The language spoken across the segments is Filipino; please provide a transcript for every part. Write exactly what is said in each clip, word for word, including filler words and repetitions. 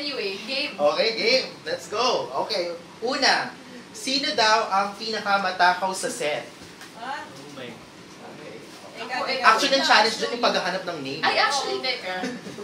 Anyway, game. Okay, game. Let's go. Okay, una. Sino daw ang pinakamatakaw sa set? Ah, Oh my. Okay. ikaw, Ako, ikaw. Actually, ang challenge dun yung paghahanap ng name. Ay, actually, teka.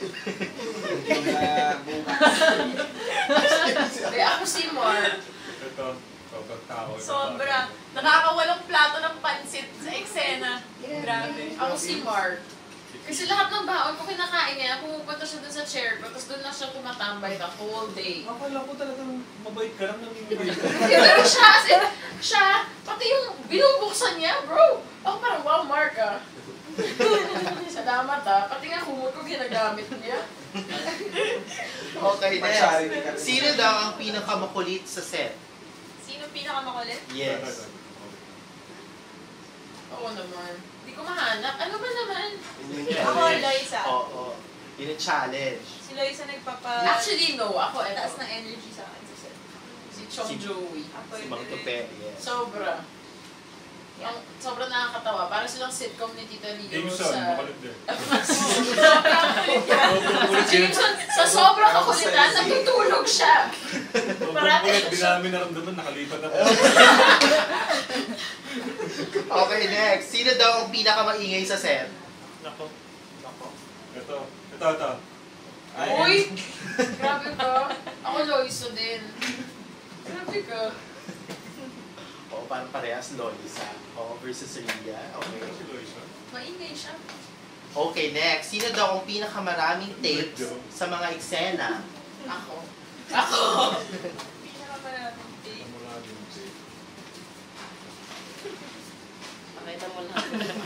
Hindi, ako si Mark. Ito, sobrang tao. Sobra. Nakakawalang plato ng pansit sa eksena. Grabe. Ako si Mark. Kasi lahat ng baon ko kinakain niya, pumupunta siya dun sa chair ko, tapos dun lang siya tumatambay the whole day. Akala ko talagang mabait ka lang, namimigay ka. Pero siya, kasi, siya, pati yung binubuksan niya, bro. Ako parang, wow, Mark ah. Salamat ah. Pati nga kumot ko ginagamit niya. Okay, next. Sino daw ang pinakamakulit sa set? Sino pinakamakulit? Yes. Oo naman. Hindi ko mahanap. Ano ba naman? Ako, Loisa. Oo. Yun yung challenge. Si Loisa nagpapa... Actually, no. Ako, eto. taas ng energy sa akin sa set. Si Chong Si- Joey. Ako Si yun Mang din. Tupe, yes. Sobra. Ang, sobrang nakakatawa. Parang silang sitcom ni Tita Leo Jameson, sa... makulit din. Sobrang kulit yan. Si Jameson, sa sobrang kakulitan, natutulog siya. Sobrang kulit, di namin naramdaman, nakalipat na po. Okay, next. Sino daw ang pinakamaingay sa set? Nako. Nako. Ito, ito, ito. Uy! Grabe ka. Ako Loisa din. Grabe ka. Oo, parang parehas Loisa. Oo, versus Ria. Okay. Si Loisa. Maingay siya. Okay, next. Sino daw ang pinakamaraming takes sa mga eksena? Ako. Ako! Pinakamaraming take. Ang mula din si... Pakita mo lang.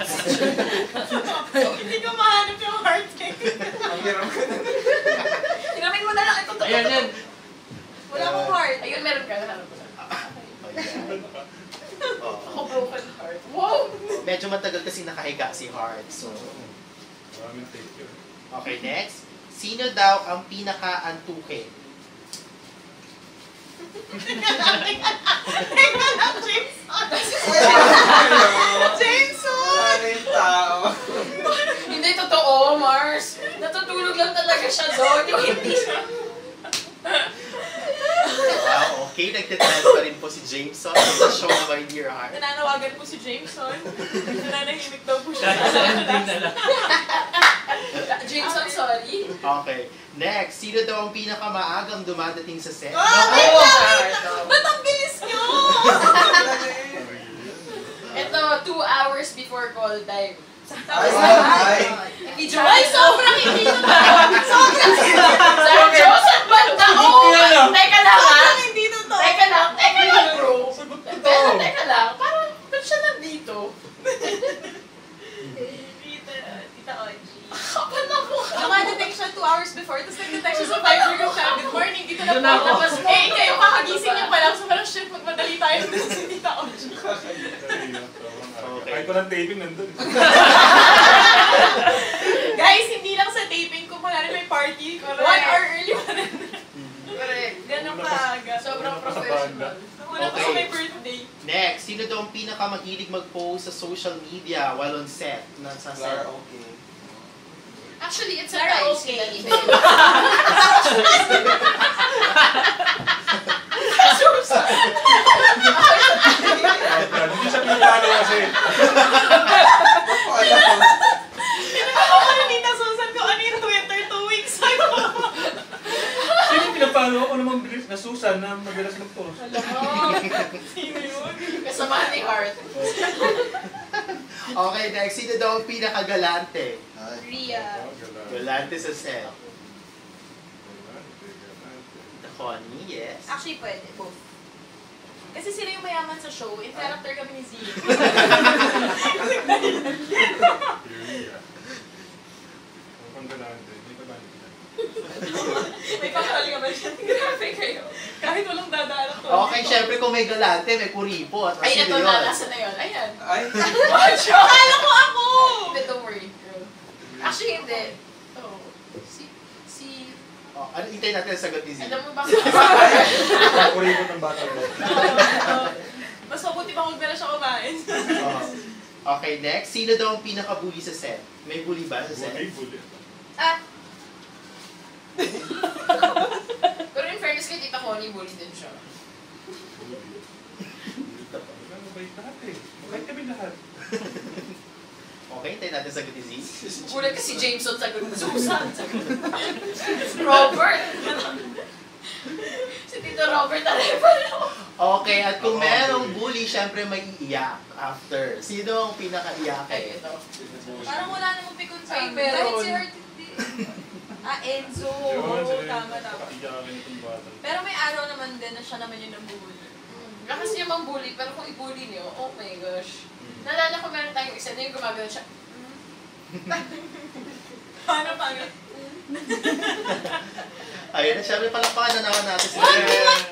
Hindi ko mahanap yung heart cake. Ang hirap ka na. Tinamin mo na lang ito. Ayan yan. Wala akong heart. Ayun, meron ka. Nahanap ko na. Oo. Ako broken heart. Wow! Medyo matagal kasi nakahiga si Hart. So, Maraming take yun. okay, next. Sino daw ang pinaka-antuke? Jameson! Hindi totoo, Mars. Natutulog lang talaga siya doon. Yung hindi siya. Wow, okay. Nagtitrend pa rin po si Jameson sa show na My Dear Heart. Nananawagan po si Jameson. Nananahimik daw po siya. Hindi na lang. Jameson, sorry. Okay. Next, sino daw ang pinakamaagang dumadating sa set? Ah, wait lang! Ba't ang bilis nyo? Ito, two hours before call time. Tapos Ay! Hindi joke. Ay, sobrang hindi totoo. Sobrang Sir Joseph Banda. Oh, teka lang ha. sobrang hindi totoo. Teka lang, teka lang bro. Sagot ko to. Pero teka lang, parang ba't siya nandito? Tita, Tita Oji. Kapal na po. Nakadetect siya two hours before, tapos nag-detect siya sa Viber ko siya. Good morning, dito na Doon po. ako. Tapos, eh, kayo kakagising niyo pa lang. So, parang shit, magmadali tayo dun si Tita Oji. Okay. Kahit walang taping nandun. Guys, hindi lang sa taping ko, kunwari may party. Correct. One hour early pa rin. Correct. Ganun kaaga. Sobrang Una pa sa professional. Una pa Okay. sa may birthday. Next, sino daw ang pinakamahilig mag-post sa social media while on set? Nasa set? okay. Actually, it's a Clara, time okay. sila even. Hindi siya pinapalo kasi. Pinapako ko na Tita Susan ko, ano yung Twitter two weeks ago. Sino yung pinapalo ako namang bilis na Susan na madalas mag-post? Alam mo, sino yun? Kasama ni Heart. Okay, next, sino daw ang pinakagalante? Ria. Galante sa set. The Connie, yes. Actually, pwede. Both. Kasi sila yung mayaman sa show. In character kami ni Zee. Ang galante, hindi ka ba nila? May pakal ka ba siya? Grabe kayo. Kahit walang dadaanan ko. Okay, syempre kung may galante, may kuripo. At Ay, sino ito yun? na. Nasa na yun? Ayan. Ay! Akala ko ako! Hindi, don't worry. Actually, hindi. Oh. Si... Si... Oh, ano, hintayin natin ang sagot ni Z. Alam mo ba? Kuripot ng bata ko. Mas mabuti pa huwag na lang siya kumain. Oh. Okay, next. Sino daw ang pinaka-bully sa set? May bully ba sa set? Bully, bully. Ah! naging bully din siya. Mabait lahat eh. Mabait kami lahat. Okay, tayo natin sagot ni Z. Gulat kasi Jameson sagot, Susan sagot. Robert! Si Tito Robert Arevalo. Okay, at kung merong bully, syempre may iiyak after. Sino ang Ay, pinaka-iyakin? ito. Parang wala namang pikon sa Ay, amin. meron. Kahit si Art hindi. Ah, Enzo. Yun, Oo, sila tama, yung tama. iyakin itong bata. Pero may araw naman din na siya naman yung nambuli. Wala kasi niya mang bully, pero kung i-bully niyo, oh my gosh. Naalala ko meron tayong isa na yung gumagano siya. Paano pa nga? Ayun, syempre palakpakan na naman natin sila. Wag mo